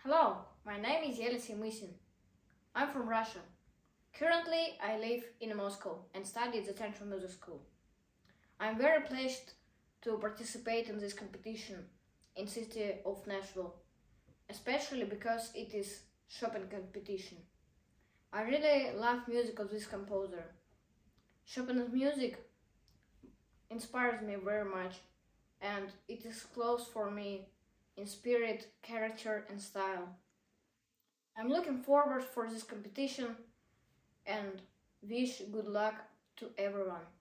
Hello, my name is Elisey Mysin. I'm from Russia. Currently, I live in Moscow and study at the Central Music School. I'm very pleased to participate in this competition in the city of Nashville, especially because it is Chopin competition. I really love music of this composer. Chopin's music inspires me very much, and it is close for me in spirit, character and style. I'm looking forward for this competition and wish good luck to everyone.